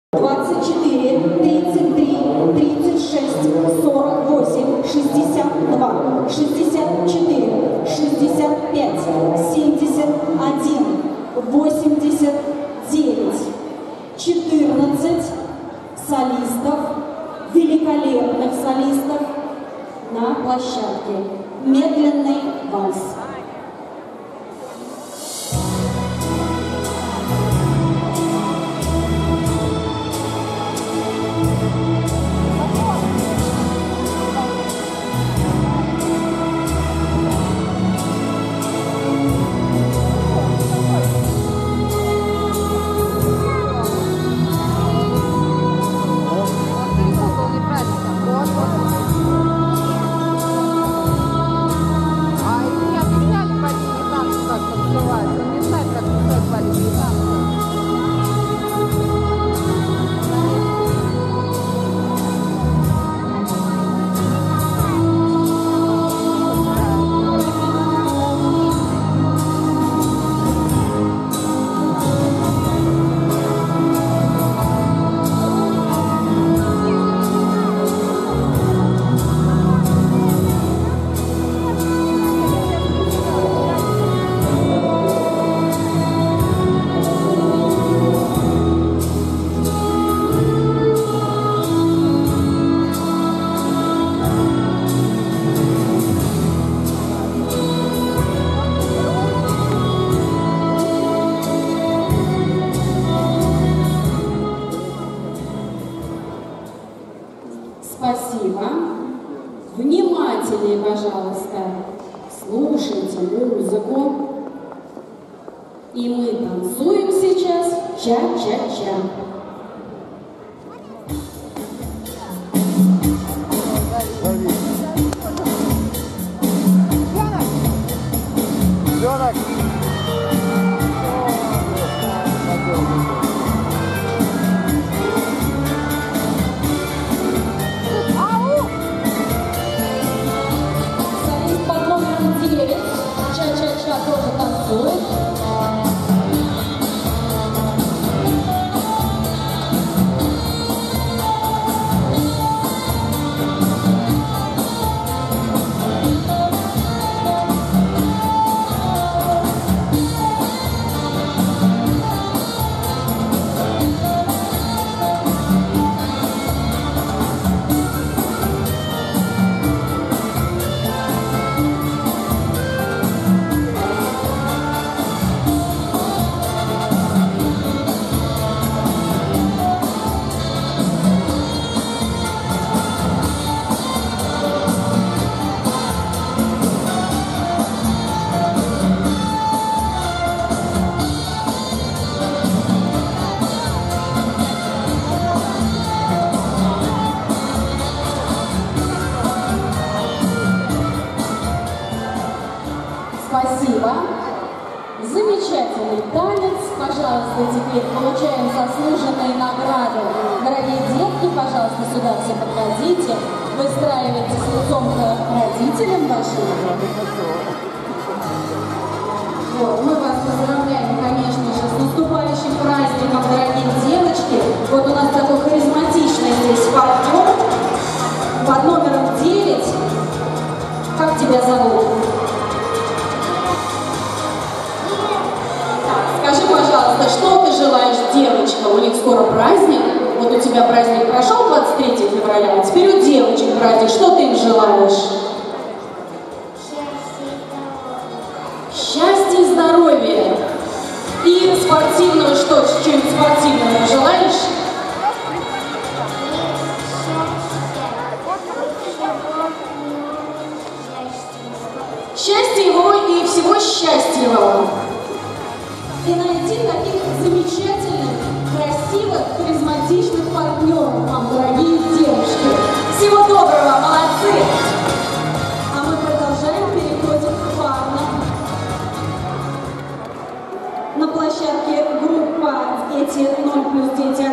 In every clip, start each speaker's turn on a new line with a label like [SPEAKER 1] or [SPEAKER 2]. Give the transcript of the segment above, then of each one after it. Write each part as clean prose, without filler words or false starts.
[SPEAKER 1] 24, 33, 36, 48, 62, 64, 65, 71, 89, 14 солистов, великолепных солистов на площадке. Медленный вальс. Спасибо. Внимательнее, пожалуйста, слушайте музыку. И мы танцуем сейчас ча-ча-ча. Тоже танцует. Спасибо. Замечательный танец. Пожалуйста, теперь получаем заслуженные награды. Дорогие детки, пожалуйста, сюда все подходите. Выстраивайтесь лицом к родителям вашим. Вот, мы вас поздравляем, конечно же, с наступающим праздником, дорогие девочки. Вот у нас такой харизматичный здесь партнер под номером 9. Как тебя зовут? Скажи, пожалуйста, что ты желаешь, девочка? У них скоро праздник. Вот у тебя праздник прошел 23 февраля, а теперь у девочек праздник. Что ты им желаешь? Счастье и здоровье. И спортивного, что? Что-нибудь спортивного желаешь? Счастье его и всего счастливого. И найти таких замечательных, красивых, харизматичных партнеров вам, дорогие девушки. Всего доброго, молодцы! А мы продолжаем, переходим к парам. На площадке группа «Дети 0+, дети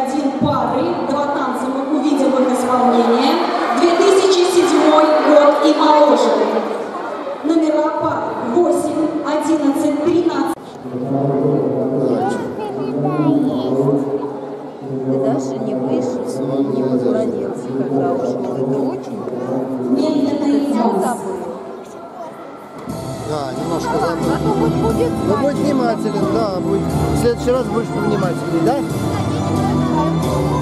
[SPEAKER 2] не вышел, не возродился, когда ушел. Это очень
[SPEAKER 1] Медленный
[SPEAKER 2] все
[SPEAKER 1] пульс.
[SPEAKER 2] забыл.
[SPEAKER 3] Да, немножко
[SPEAKER 2] Зато
[SPEAKER 3] забыл.
[SPEAKER 2] хоть будет
[SPEAKER 3] Ну,
[SPEAKER 2] знать.
[SPEAKER 3] будь внимателен, да, будь. В следующий раз будешь повнимательней, да?
[SPEAKER 2] Я не читаю.